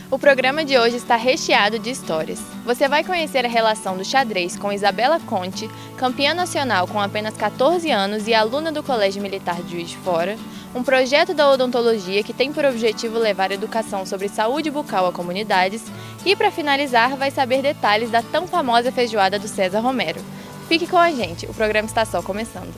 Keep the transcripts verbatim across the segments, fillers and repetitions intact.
O programa de hoje está recheado de histórias. Você vai conhecer a relação do xadrez com Isabela Conte, campeã nacional com apenas quatorze anos e aluna do Colégio Militar de Juiz de Fora, um projeto da odontologia que tem por objetivo levar educação sobre saúde bucal a comunidades e, para finalizar, vai saber detalhes da tão famosa feijoada do César Romero. Fique com a gente, o programa está só começando.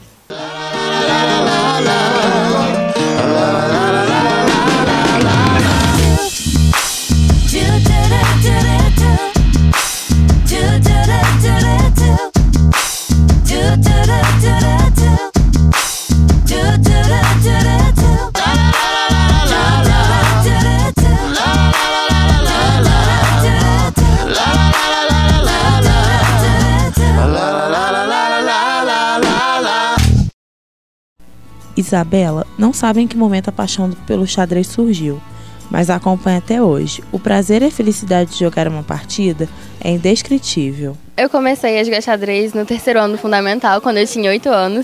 Isabela não sabe em que momento a paixão pelo xadrez surgiu, mas a acompanha até hoje. O prazer e a felicidade de jogar uma partida é indescritível. Eu comecei a jogar xadrez no terceiro ano do fundamental, quando eu tinha oito anos.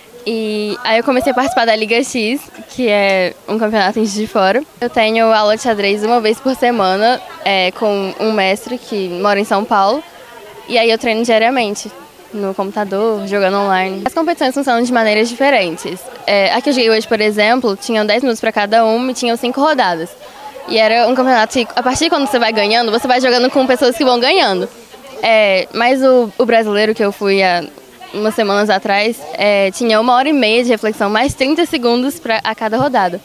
E aí eu comecei a participar da Liga X, que é um campeonato em Juiz de Fora. Eu tenho aula de xadrez uma vez por semana, é, com um mestre que mora em São Paulo. E aí eu treino diariamente no computador, jogando online. As competições funcionam de maneiras diferentes. É, a que eu joguei hoje, por exemplo, tinham dez minutos para cada um e tinham cinco rodadas. E era um campeonato que, a partir de quando você vai ganhando, você vai jogando com pessoas que vão ganhando. É, mas o, o brasileiro que eu fui há umas semanas atrás, é, tinha uma hora e meia de reflexão, mais trinta segundos pra, a cada rodada.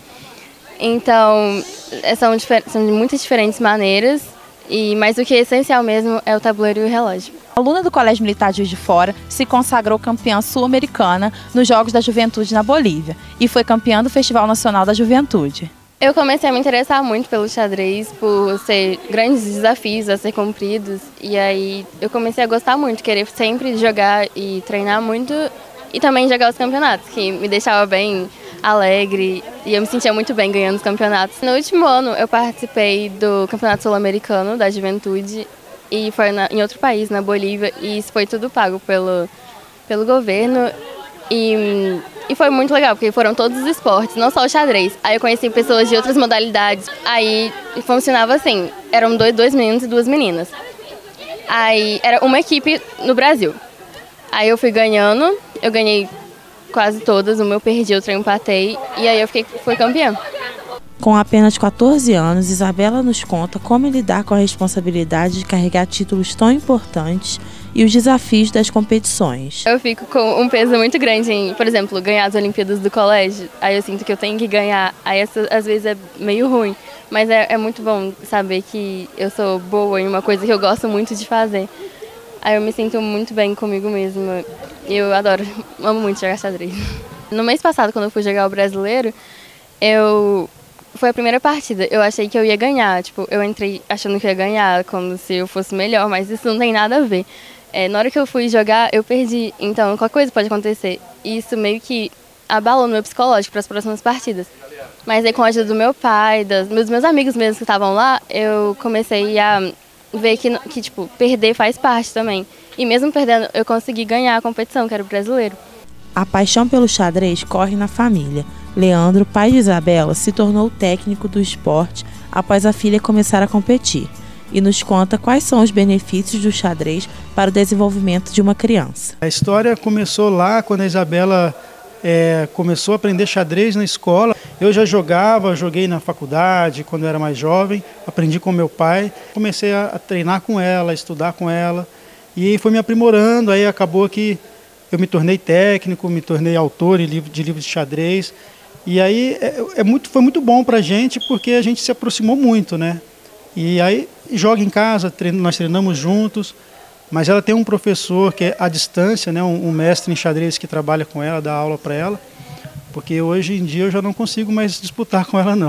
Então, são, são de muitas diferentes maneiras, e, mas o que é essencial mesmo é o tabuleiro e o relógio. A aluna do Colégio Militar de Juiz de Fora se consagrou campeã sul-americana nos Jogos da Juventude na Bolívia e foi campeã do Festival Nacional da Juventude. Eu comecei a me interessar muito pelo xadrez, por ser grandes desafios a ser cumpridos, e aí eu comecei a gostar muito, querer sempre jogar e treinar muito, e também jogar os campeonatos, que me deixava bem alegre, e eu me sentia muito bem ganhando os campeonatos. No último ano eu participei do Campeonato Sul-Americano da Juventude, e foi na, em outro país, na Bolívia, e isso foi tudo pago pelo, pelo governo. E, e foi muito legal, porque foram todos os esportes, não só o xadrez. Aí eu conheci pessoas de outras modalidades. Aí funcionava assim, eram dois, dois meninos e duas meninas. Aí era uma equipe no Brasil. Aí eu fui ganhando, eu ganhei quase todas, uma eu perdi, outra eu empatei, e aí eu fiquei, fui campeã. Com apenas quatorze anos, Isabela nos conta como lidar com a responsabilidade de carregar títulos tão importantes e os desafios das competições. Eu fico com um peso muito grande em, por exemplo, ganhar as Olimpíadas do colégio. Aí eu sinto que eu tenho que ganhar. Aí essa, às vezes é meio ruim, mas é, é muito bom saber que eu sou boa em uma coisa que eu gosto muito de fazer. Aí eu me sinto muito bem comigo mesma. E eu adoro, amo muito jogar xadrez. No mês passado, quando eu fui jogar o brasileiro, eu... foi a primeira partida, eu achei que eu ia ganhar, tipo, eu entrei achando que eu ia ganhar, como se eu fosse melhor, mas isso não tem nada a ver. É, na hora que eu fui jogar, eu perdi, então qualquer coisa pode acontecer. E isso meio que abalou no meu psicológico para as próximas partidas. Mas aí com a ajuda do meu pai, dos meus, meus amigos mesmo que estavam lá, eu comecei a ver que, que, tipo, perder faz parte também. E mesmo perdendo, eu consegui ganhar a competição, que era o brasileiro. A paixão pelo xadrez corre na família. Leandro, pai de Isabela, se tornou técnico do esporte após a filha começar a competir e nos conta quais são os benefícios do xadrez para o desenvolvimento de uma criança. A história começou lá quando a Isabela é, começou a aprender xadrez na escola. Eu já jogava, joguei na faculdade quando eu era mais jovem, aprendi com meu pai, comecei a, a treinar com ela, a estudar com ela e foi me aprimorando, aí acabou que eu me tornei técnico, me tornei autor de livros de xadrez. E aí é, é muito, foi muito bom para a gente, porque a gente se aproximou muito, né? E aí joga em casa, treino, nós treinamos juntos, mas ela tem um professor que é à distância, né? um, um mestre em xadrez que trabalha com ela, dá aula para ela, porque hoje em dia eu já não consigo mais disputar com ela, não.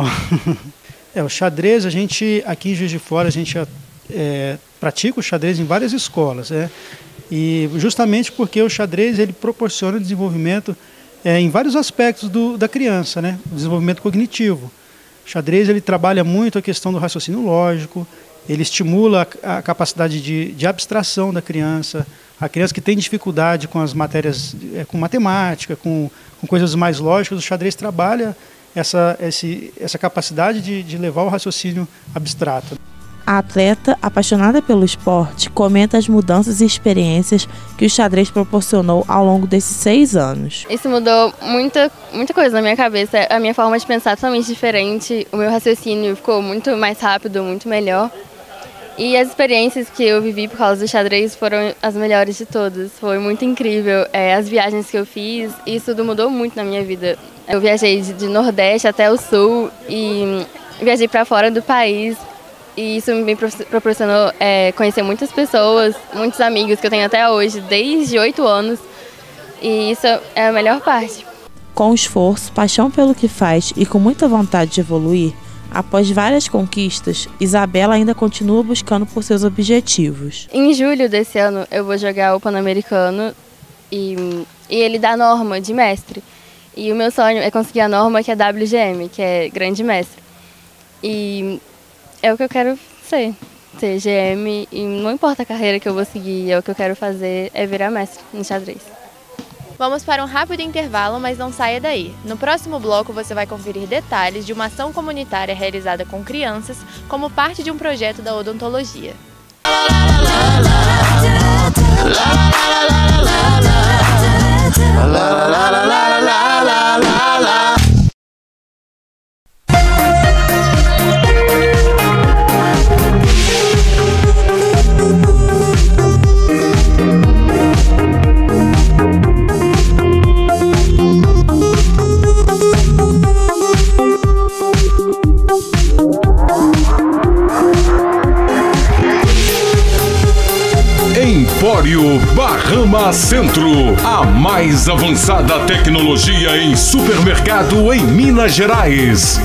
É, o xadrez, a gente, aqui em Juiz de Fora, a gente é, pratica o xadrez em várias escolas, né? E justamente porque o xadrez ele proporciona desenvolvimento é, em vários aspectos do, da criança, né? O desenvolvimento cognitivo. O xadrez ele trabalha muito a questão do raciocínio lógico, ele estimula a, a capacidade de, de abstração da criança, a criança que tem dificuldade com as matérias, é, com matemática, com, com coisas mais lógicas, o xadrez trabalha essa, esse, essa capacidade de, de levar o raciocínio abstrato. A atleta, apaixonada pelo esporte, comenta as mudanças e experiências que o xadrez proporcionou ao longo desses seis anos. Isso mudou muita, muita coisa na minha cabeça. A minha forma de pensar é totalmente diferente. O meu raciocínio ficou muito mais rápido, muito melhor. E as experiências que eu vivi por causa do xadrez foram as melhores de todas. Foi muito incrível. É, as viagens que eu fiz, isso tudo mudou muito na minha vida. Eu viajei de, de Nordeste até o Sul e viajei para fora do país. E isso me proporcionou é, conhecer muitas pessoas, muitos amigos que eu tenho até hoje, desde oito anos. E isso é a melhor parte. Com esforço, paixão pelo que faz e com muita vontade de evoluir, após várias conquistas, Isabela ainda continua buscando por seus objetivos. Em julho desse ano eu vou jogar o Pan-Americano e, e ele dá norma de mestre. E o meu sonho é conseguir a norma que é W G M, que é grande mestre. E é o que eu quero ser, ser G M, e não importa a carreira que eu vou seguir, é o que eu quero fazer, é virar mestre no xadrez. Vamos para um rápido intervalo, mas não saia daí. No próximo bloco você vai conferir detalhes de uma ação comunitária realizada com crianças como parte de um projeto da odontologia. Empório Bahama Centro, a mais avançada tecnologia em supermercado em Minas Gerais.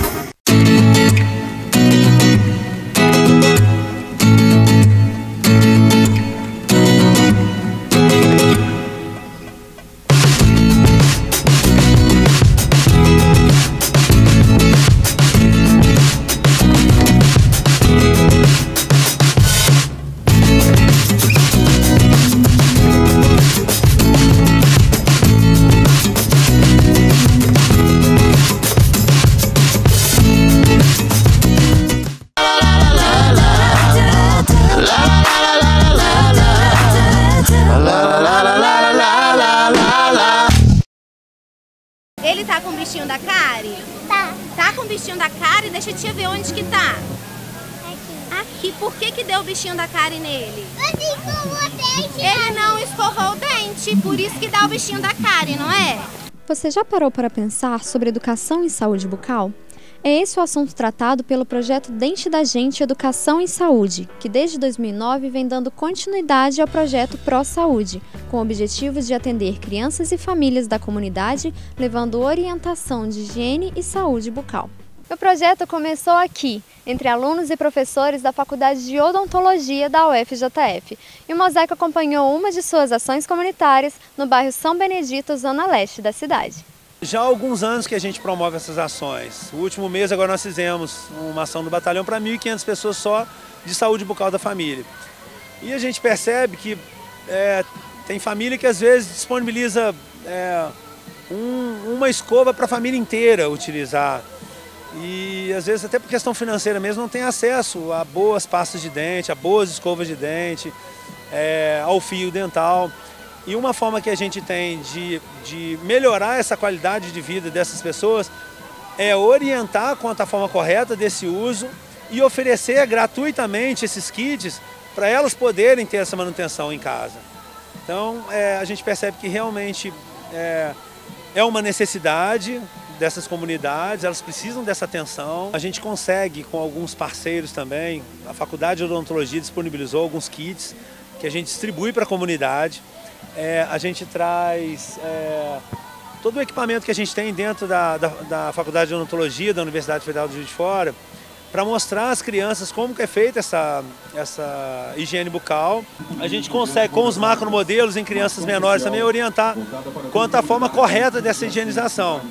Ele tá com o bichinho da Kari? Tá. Tá com o bichinho da Kari? Deixa eu te ver onde que tá. Aqui. Aqui. Por que que deu o bichinho da Kari nele? Ele escovou o dente. Ele não escovou o dente, por isso que dá o bichinho da Kari, não é? Você já parou para pensar sobre educação em saúde bucal? É esse o assunto tratado pelo projeto Dente da Gente Educação em Saúde, que desde dois mil e nove vem dando continuidade ao projeto Pró Saúde, com o objetivo de atender crianças e famílias da comunidade, levando orientação de higiene e saúde bucal. O projeto começou aqui, entre alunos e professores da Faculdade de Odontologia da U F J F, e o Mosaico acompanhou uma de suas ações comunitárias no bairro São Benedito, zona leste da cidade. Já há alguns anos que a gente promove essas ações. O último mês agora nós fizemos uma ação do batalhão para mil e quinhentas pessoas só de saúde bucal da família. E a gente percebe que é, tem família que às vezes disponibiliza é, um, uma escova para a família inteira utilizar. E às vezes até por questão financeira mesmo não tem acesso a boas pastas de dente, a boas escovas de dente, é, ao fio dental. E uma forma que a gente tem de, de melhorar essa qualidade de vida dessas pessoas é orientar quanto à forma correta desse uso e oferecer gratuitamente esses kits para elas poderem ter essa manutenção em casa. Então é, a gente percebe que realmente é, é uma necessidade dessas comunidades, elas precisam dessa atenção. A gente consegue com alguns parceiros também, a Faculdade de Odontologia disponibilizou alguns kits que a gente distribui para a comunidade. É, a gente traz é, todo o equipamento que a gente tem dentro da, da, da Faculdade de Odontologia da Universidade Federal do Juiz de Fora para mostrar às crianças como que é feita essa, essa higiene bucal. A gente consegue, com os macromodelos em crianças menores, também orientar quanto à forma correta dessa higienização.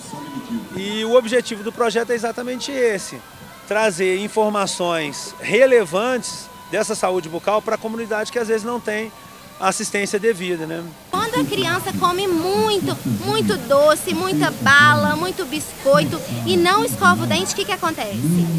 E o objetivo do projeto é exatamente esse, trazer informações relevantes dessa saúde bucal para a comunidade que às vezes não tem assistência devida, né? Quando toda criança come muito, muito doce, muita bala, muito biscoito e não escova o dente, o que que acontece?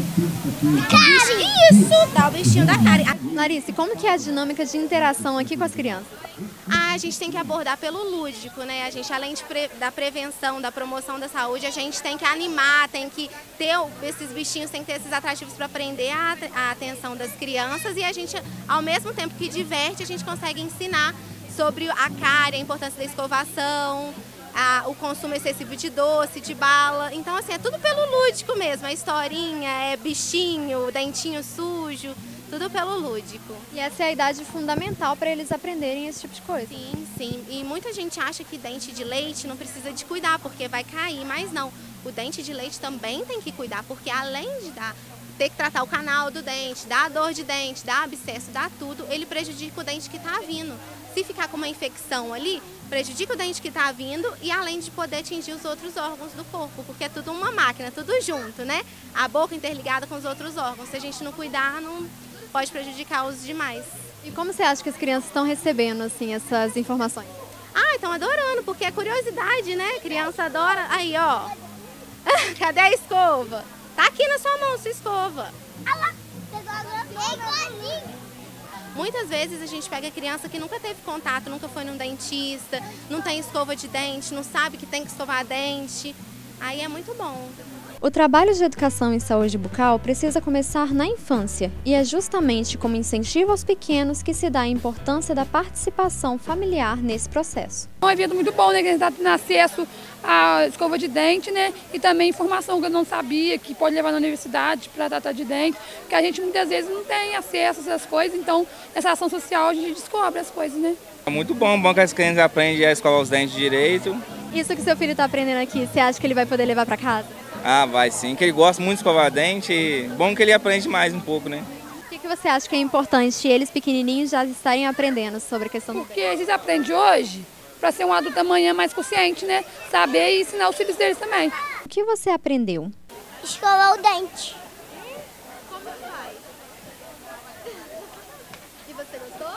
Isso, dá o bichinho da cárie. Larissa, como que é a dinâmica de interação aqui com as crianças? Ah, a gente tem que abordar pelo lúdico, né? A gente, além de pre da prevenção, da promoção da saúde, a gente tem que animar, tem que ter esses bichinhos, tem que ter esses atrativos para prender a, a atenção das crianças e a gente, ao mesmo tempo que diverte, a gente consegue ensinar sobre a cárie, a importância da escovação, a, o consumo excessivo de doce, de bala. Então, assim, é tudo pelo lúdico mesmo, a historinha, é bichinho, dentinho sujo, tudo pelo lúdico. E essa é a idade fundamental para eles aprenderem esse tipo de coisa. Sim, sim. E muita gente acha que dente de leite não precisa de cuidar, porque vai cair, mas não. O dente de leite também tem que cuidar, porque além de dar, ter que tratar o canal do dente, dar dor de dente, dar abscesso, dar tudo, ele prejudica o dente que está vindo. Se ficar com uma infecção ali, prejudica o dente que está vindo e além de poder atingir os outros órgãos do corpo, porque é tudo uma máquina, tudo junto, né? A boca interligada com os outros órgãos. Se a gente não cuidar, não pode prejudicar os demais. E como você acha que as crianças estão recebendo, assim, essas informações? Ah, estão adorando, porque é curiosidade, né? Criança adora. Aí, ó. Cadê a escova? Tá aqui na sua mão, sua escova. Ah lá, pegou a igualzinho. Muitas vezes a gente pega criança que nunca teve contato, nunca foi num dentista, não tem escova de dente, não sabe que tem que escovar dente. Aí é muito bom. O trabalho de educação em saúde bucal precisa começar na infância e é justamente como incentivo aos pequenos que se dá a importância da participação familiar nesse processo. É um evento muito bom, né, que a gente está tendo acesso à escova de dente, né, e também informação que eu não sabia, que pode levar na universidade para tratar de dente, que a gente muitas vezes não tem acesso a essas coisas, então nessa ação social a gente descobre as coisas, né. É muito bom, bom que as crianças aprendem a escovar os dentes direito. Isso que seu filho está aprendendo aqui, você acha que ele vai poder levar para casa? Ah, vai sim, que ele gosta muito de escovar dente, bom que ele aprende mais um pouco, né? O que, que você acha que é importante eles pequenininhos já estarem aprendendo sobre a questão do dente? Porque eles aprendem hoje para ser um adulto amanhã mais consciente, né? Saber e ensinar os filhos deles também. O que você aprendeu? Escovar o dente. Como faz? E você gostou?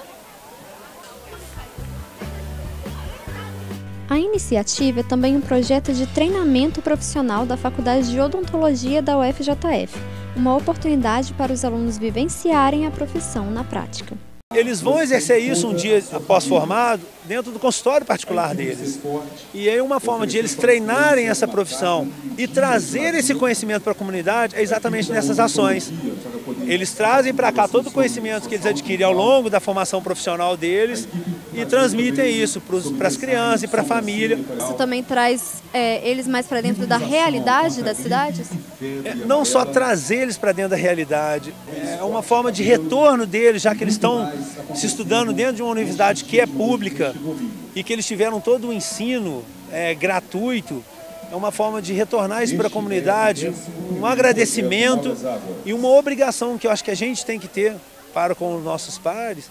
A iniciativa é também um projeto de treinamento profissional da Faculdade de Odontologia da U F J F, uma oportunidade para os alunos vivenciarem a profissão na prática. Eles vão exercer isso um dia após formado dentro do consultório particular deles. E aí uma forma de eles treinarem essa profissão e trazer esse conhecimento para a comunidade é exatamente nessas ações. Eles trazem para cá todo o conhecimento que eles adquirem ao longo da formação profissional deles e transmitem isso para as crianças e para a família. Isso também traz é, eles mais para dentro da realidade das cidades? É, não só trazer eles para dentro da realidade, é uma forma de retorno deles, já que eles estão se estudando dentro de uma universidade que é pública e que eles tiveram todo o ensino é, gratuito. É uma forma de retornar isso para a comunidade, um agradecimento e uma obrigação que eu acho que a gente tem que ter para com os nossos pares,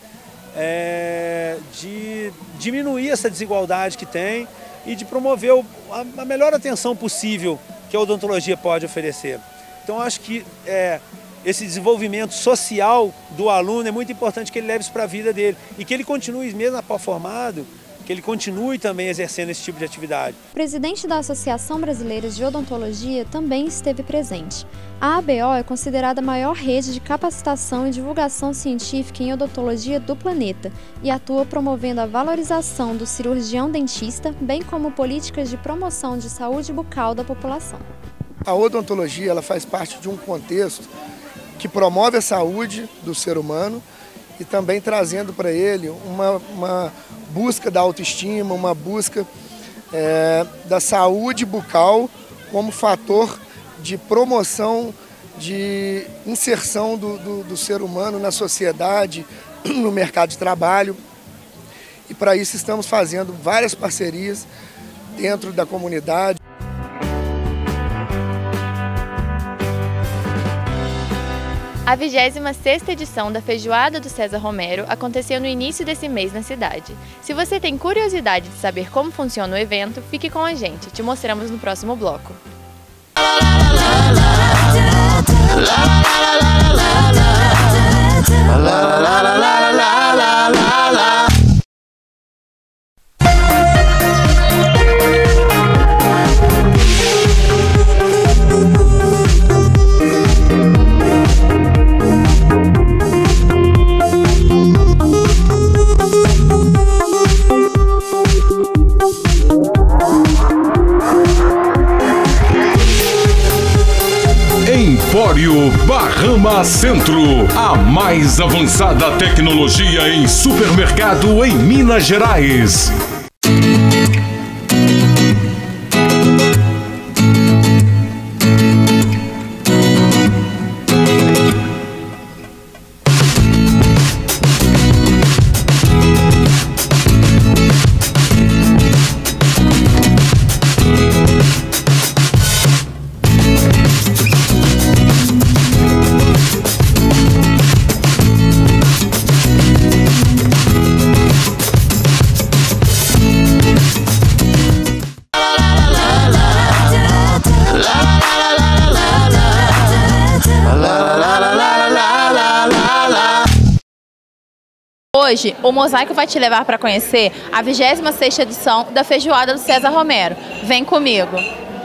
é, de diminuir essa desigualdade que tem e de promover a melhor atenção possível que a odontologia pode oferecer. Então, acho que é, esse desenvolvimento social do aluno é muito importante que ele leve isso para a vida dele e que ele continue, mesmo após formado, que ele continue também exercendo esse tipo de atividade. O presidente da Associação Brasileira de Odontologia também esteve presente. A A B O é considerada a maior rede de capacitação e divulgação científica em odontologia do planeta e atua promovendo a valorização do cirurgião dentista, bem como políticas de promoção de saúde bucal da população. A odontologia ela faz parte de um contexto que promove a saúde do ser humano e também trazendo para ele uma, uma busca da autoestima, uma busca é, da saúde bucal como fator de promoção, de inserção do, do, do ser humano na sociedade, no mercado de trabalho. E para isso estamos fazendo várias parcerias dentro da comunidade. A vigésima sexta edição da Feijoada do César Romero aconteceu no início desse mês na cidade. Se você tem curiosidade de saber como funciona o evento, fique com a gente, te mostramos no próximo bloco. Barrama Centro, a mais avançada tecnologia em supermercado em Minas Gerais. Hoje, o Mosaico vai te levar para conhecer a vigésima sexta edição da Feijoada do César Romero. Vem comigo!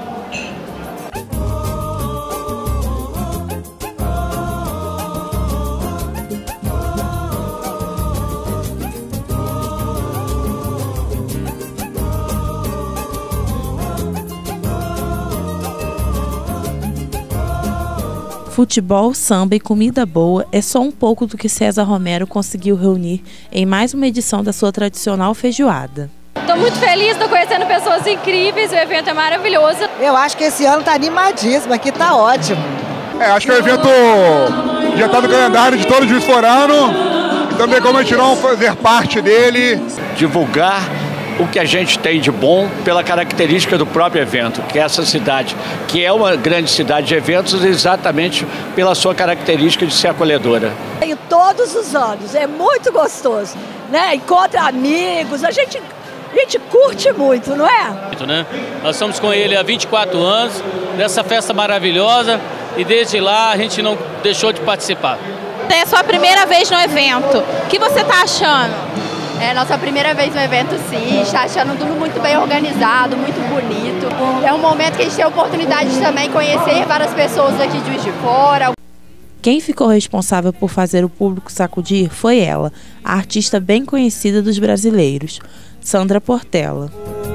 Futebol, samba e comida boa é só um pouco do que César Romero conseguiu reunir em mais uma edição da sua tradicional feijoada. Estou muito feliz, estou conhecendo pessoas incríveis, o evento é maravilhoso. Eu acho que esse ano está animadíssimo, aqui está ótimo. É, acho que o evento já está no calendário de todo Juiz de Fora, e também como a gente não fazer parte dele. Divulgar o que a gente tem de bom pela característica do próprio evento, que é essa cidade, que é uma grande cidade de eventos exatamente pela sua característica de ser acolhedora. Tenho todos os anos, é muito gostoso, né? Encontra amigos, a gente, a gente curte muito, não é? Né? Nós estamos com ele há vinte e quatro anos, dessa festa maravilhosa, e desde lá a gente não deixou de participar. É a sua primeira vez no evento, o que você está achando? É nossa primeira vez no evento, sim, está achando tudo muito bem organizado, muito bonito. É um momento que a gente tem a oportunidade de também conhecer várias pessoas aqui de Juiz de Fora. Quem ficou responsável por fazer o público sacudir foi ela, a artista bem conhecida dos brasileiros, Sandra Portela.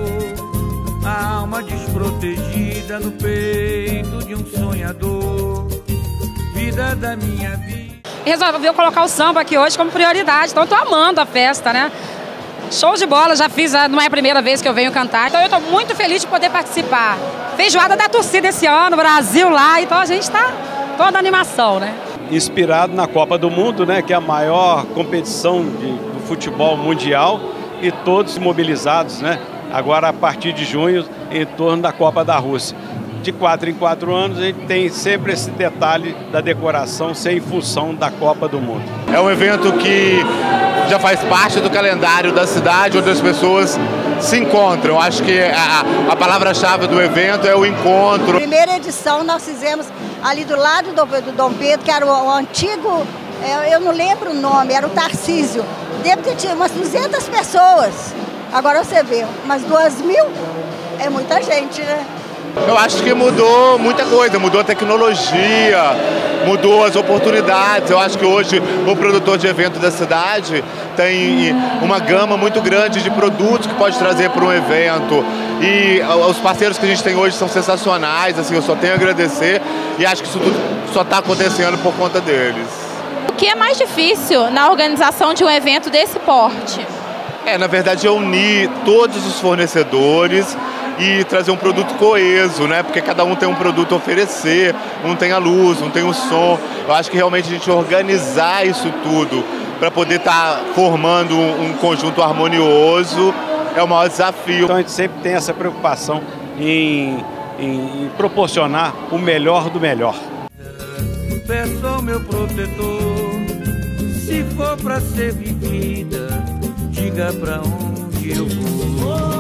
Alma desprotegida no peito de um sonhador, vida da minha vida. Resolveu colocar o samba aqui hoje como prioridade, então eu tô amando a festa, né? Show de bola, já fiz, não é a primeira vez que eu venho cantar, então eu tô muito feliz de poder participar. Feijoada da torcida esse ano, Brasil lá, então a gente tá toda animação, né? Inspirado na Copa do Mundo, né, que é a maior competição de, do futebol mundial, e todos mobilizados, né, agora a partir de junho, em torno da Copa da Rússia. De quatro em quatro anos, a gente tem sempre esse detalhe da decoração ser em função da Copa do Mundo. É um evento que já faz parte do calendário da cidade, onde as pessoas se encontram. Acho que a, a palavra-chave do evento é o encontro. Primeira edição nós fizemos ali do lado do, do Dom Pedro, que era o, o antigo, eu não lembro o nome, era o Tarcísio. Deve ter tido umas duzentas pessoas. Agora você vê, umas duas mil é muita gente, né? Eu acho que mudou muita coisa, mudou a tecnologia, mudou as oportunidades. Eu acho que hoje o produtor de evento da cidade tem uma gama muito grande de produtos que pode trazer para um evento. E os parceiros que a gente tem hoje são sensacionais, assim, eu só tenho a agradecer e acho que isso tudo só está acontecendo por conta deles. O que é mais difícil na organização de um evento desse porte? É, na verdade, é unir todos os fornecedores e trazer um produto coeso, né? Porque cada um tem um produto a oferecer, um tem a luz, um tem o som. Eu acho que realmente a gente organizar isso tudo para poder estar tá formando um, um conjunto harmonioso é o maior desafio. Então a gente sempre tem essa preocupação em, em, em proporcionar o melhor do melhor. Peço ao meu protetor, se for para ser vivida, diga pra onde eu vou.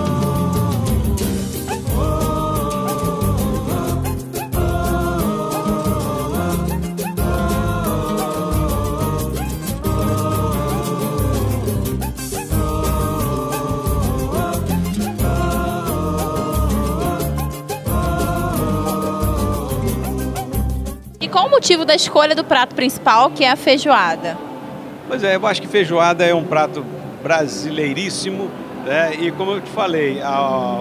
E qual o motivo da escolha do prato principal, que é a feijoada? Pois é, eu acho que feijoada é um prato brasileiríssimo né? E como eu te falei, a,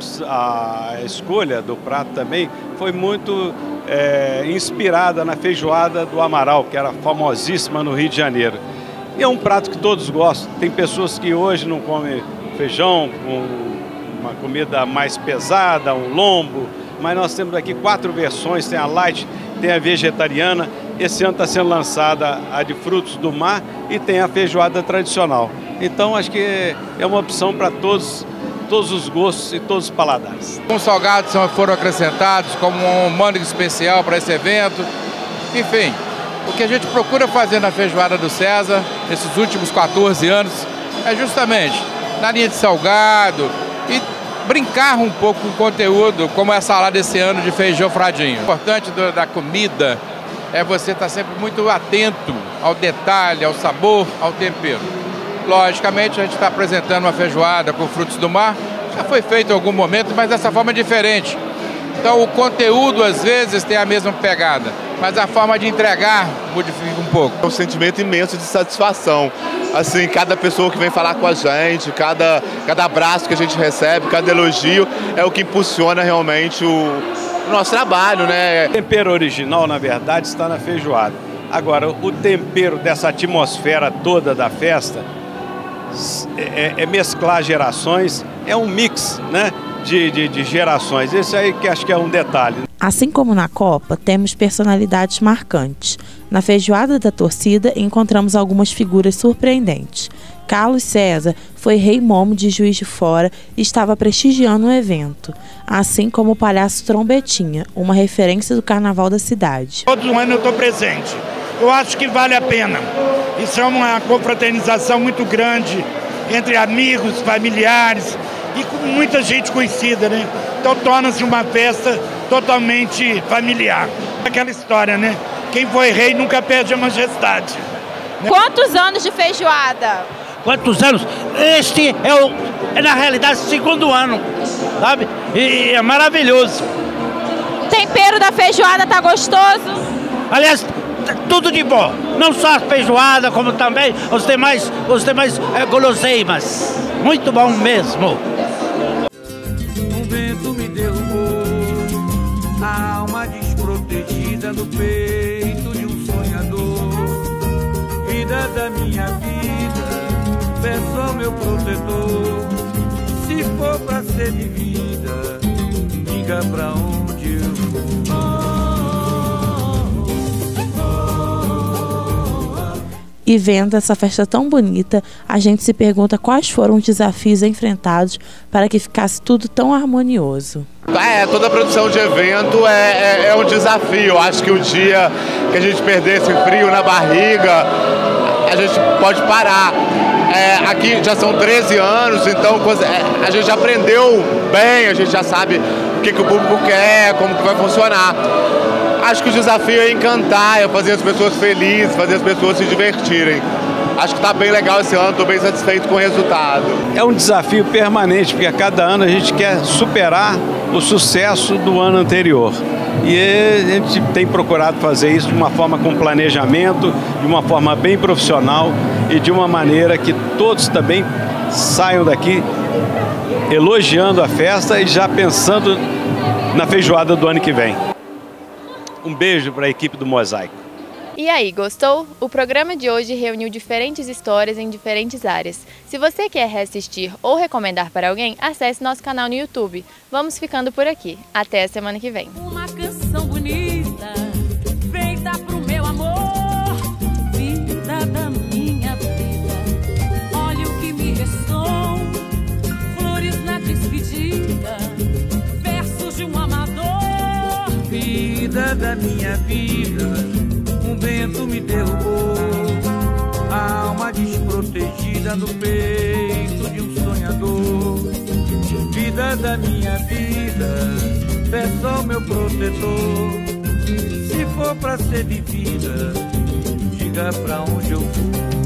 a escolha do prato também foi muito é, inspirada na feijoada do Amaral, que era famosíssima no Rio de Janeiro. E é um prato que todos gostam. Tem pessoas que hoje não comem feijão, com uma comida mais pesada, um lombo, mas nós temos aqui quatro versões, tem a light, tem a vegetariana. Esse ano está sendo lançada a de frutos do mar e tem a feijoada tradicional. Então acho que é uma opção para todos, todos os gostos e todos os paladares. Os salgados foram acrescentados como um mânigo especial para esse evento. Enfim, o que a gente procura fazer na feijoada do César, nesses últimos quatorze anos, é justamente na linha de salgado e brincar um pouco com o conteúdo, como é a salada esse ano de feijão fradinho. O importante da comida é você estar sempre muito atento ao detalhe, ao sabor, ao tempero. Logicamente, a gente está apresentando uma feijoada com frutos do mar, já foi feito em algum momento, mas dessa forma é diferente. Então, o conteúdo, às vezes, tem a mesma pegada, mas a forma de entregar modifica um pouco. É um sentimento imenso de satisfação. Assim, cada pessoa que vem falar com a gente, cada, cada abraço que a gente recebe, cada elogio, é o que impulsiona realmente o, o nosso trabalho, né? O tempero original, na verdade, está na feijoada. Agora, o tempero dessa atmosfera toda da festa é, é mesclar gerações, é um mix, né? De, de, de gerações. Esse aí que acho que é um detalhe. Assim como na Copa, temos personalidades marcantes. Na feijoada da torcida, encontramos algumas figuras surpreendentes. Carlos César foi rei momo de Juiz de Fora e estava prestigiando o evento, assim como o palhaço Trombetinha, uma referência do carnaval da cidade. Todo ano eu estou presente. Eu acho que vale a pena. Isso é uma confraternização muito grande entre amigos, familiares e com muita gente conhecida, né? Então torna-se uma festa totalmente familiar. Aquela história, né? Quem foi rei nunca perde a majestade. Né? Quantos anos de feijoada? Quantos anos? Este é, o, é na realidade, o segundo ano, sabe? E é maravilhoso. O tempero da feijoada tá gostoso? Aliás, tudo de bom. Não só a feijoada, como também os demais, os demais é, guloseimas. Muito bom mesmo. Um vento me derrubou, a alma desprotegida no peito de um sonhador. Vida da minha vida, peço ao meu protetor. Se for pra ser vivida, diga pra onde eu vou. E vendo essa festa tão bonita, a gente se pergunta quais foram os desafios enfrentados para que ficasse tudo tão harmonioso. É, toda produção de evento é, é, é um desafio. Eu acho que o dia que a gente perder esse frio na barriga, a gente pode parar. É, aqui já são treze anos, então a gente já aprendeu bem, a gente já sabe o que, que o público quer, como que vai funcionar. Acho que o desafio é encantar, é fazer as pessoas felizes, fazer as pessoas se divertirem. Acho que está bem legal esse ano, estou bem satisfeito com o resultado. É um desafio permanente, porque a cada ano a gente quer superar o sucesso do ano anterior. E a gente tem procurado fazer isso de uma forma com planejamento, de uma forma bem profissional e de uma maneira que todos também saiam daqui elogiando a festa e já pensando na feijoada do ano que vem. Um beijo para a equipe do Mosaico. E aí, gostou? O programa de hoje reuniu diferentes histórias em diferentes áreas. Se você quer reassistir ou recomendar para alguém, acesse nosso canal no YouTube. Vamos ficando por aqui. Até a semana que vem. Uma canção bonita, feita pro meu amor, vida da minha vida. Olha o que me restou, flores na despedida, versos de um amador. Vida da minha vida, um vento me derrubou, a alma desprotegida no peito de um sonhador. Vida da minha vida, peço ao meu protetor. Se for pra ser vivida, diga pra onde eu vou.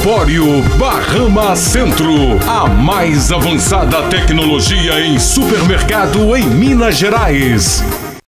Empório Bahama Centro, a mais avançada tecnologia em supermercado em Minas Gerais.